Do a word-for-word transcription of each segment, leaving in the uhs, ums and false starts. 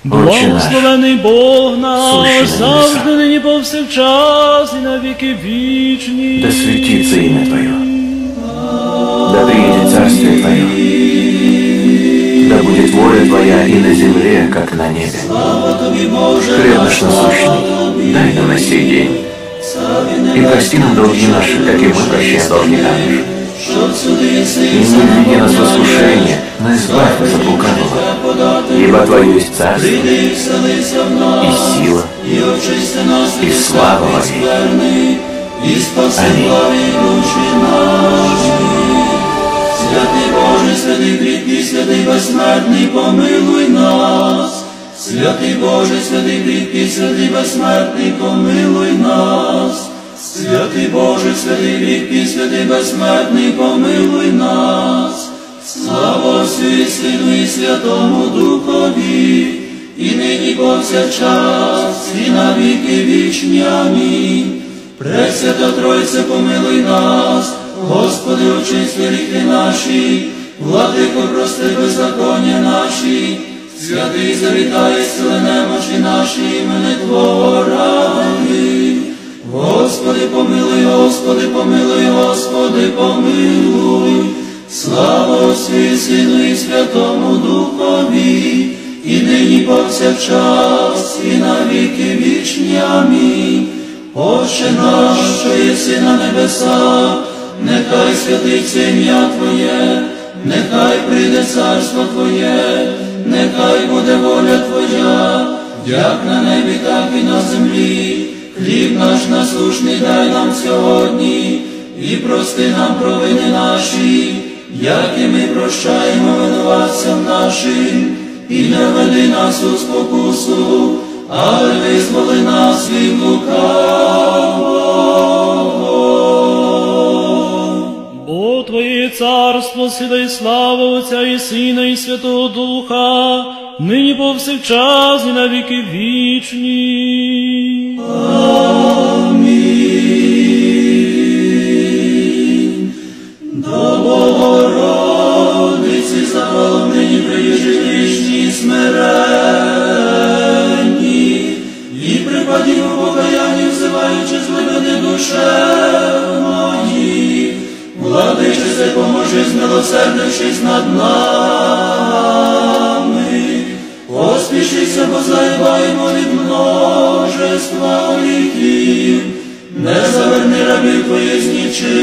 Благословений Бог наш, завжди, нині повсякчас і на віки вічні. Да святится имя Твое, да приедет царствие Твое, да будет воля Твоя и на земле, как на небе. Хлеб наш насущный дай нам на сей день, и прости нам долги наши, как и мы прощаем должникам нашим. И не введи нас в искушение, но избавь нас от лукавого, ибо Твое есть царство, и сила, и слава во веки. Аминь. Святий Боже, святий кріпкий, святий безсмертний, помилуй нас. Святий Боже, святий кріпкий, святий безсмертний, помилуй нас. Святий Боже, святий кріпкий, святий безсмертний, помилуй нас. Слава Отцю і Сину і Святому Духові, і нині повсякчас, і на віки вічні. Амінь. Пресвята Тройце, помилуй нас. Господи, очисти гріхи наші, Владико, прости беззаконня наші, святий завітай, сили немочі наші, імени Твого ради. Господи, помилуй, Господи, помилуй, Господи, помилуй. Слава Отцю і Сину і Святому Духові, і нині повсякчас, і на віки вічні. Амінь. Отче наш, що єси на небесах, нехай святиться ім'я Твоє, нехай прийде царство Твоє, нехай буде воля Твоя, як на небі, так і на землі. Хліб наш насущний дай нам сьогодні, і прости нам провини наші, як і ми прощаємо винуватцям нашим, і не веди нас у спокусу, але визволи нас від лукавого. Бо Твоє царство, сила і слава Отця і Сина і Святого Духа, нині повсякчас і на віки вічні. Амінь. До Богородиці загалом нині приїжджі вічні смиренні, і припадімо в покаянні, взиваючи злибини душевної. Владичице, поможи, змилосердившись над нами. Поспішися, бо заїбаємо від множества гріхів. Не заверни рабів Твоїх з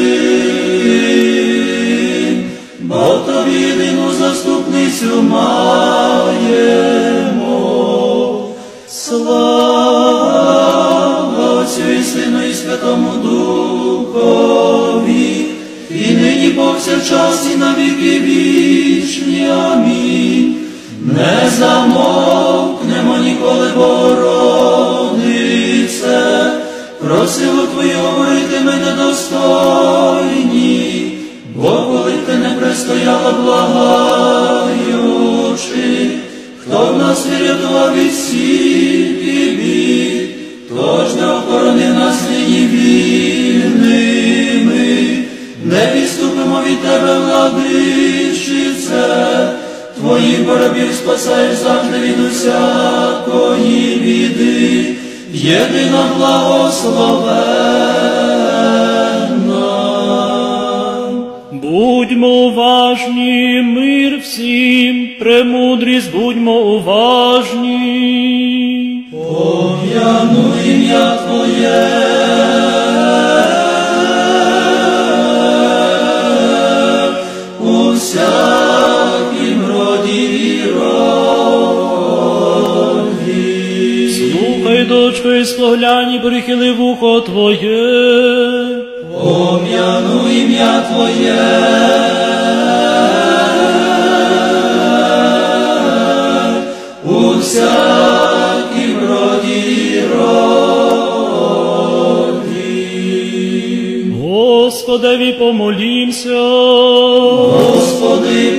нічим, бо Тобі єдину заступницю маємо. Слава Отцю і Сину і Святому Духові, і нині повсякчас і на віки вічні. Амінь. Не замовкнемо ніколи, Богородице, просилу Твою говорити ми недостойні, бо коли Ти не пристояла, благаючи, хто в нас врятував від всіх і бід, тож не охорони нас нині вільними, не відступимо від Тебе, владичице, Твоїх рабів спасаєш завжди від усякої біди, єдина благословенна. Будьмо уважні, мир всім, премудрість, будьмо уважні. Пом'яну ім'я Твоє, у всякім роді вірові. Слухай, дочко, і споглянь, і прихили вухо Твоє. Пом'яну ім'я Твоє, у всякім роді вірові. Господеві помолімся. Господи,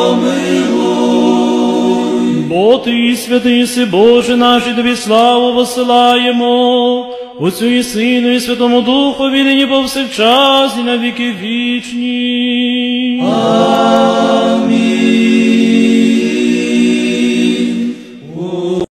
помилуй. Бо Ти, святий си, Боже наш, і Тобі славу посилаємо, Отцю і Сину і Святому Духові, нині повсякчас і на віки вічні. Амінь.